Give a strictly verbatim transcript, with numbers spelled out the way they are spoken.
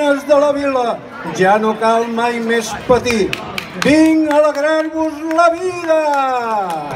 nenes de la vila, ja no cal mai més patir. Vinc a alegrar-vos la vida!